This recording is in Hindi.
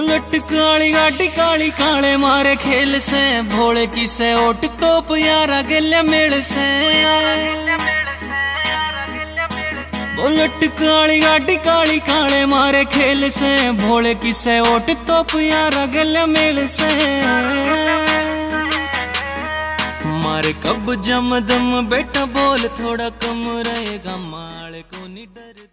बुलेट काली गाड़ी काली काले मारे खेल से भोले की से ओट तोप यारा गेले मेल से। बुलेट काली गाड़ी काली काले मारे खेल से भोले की से ओट तोप यारा गेले मेल से। मारे कब जम दम बेटा बोल थोड़ा कम रहेगा माल को नहीं डर।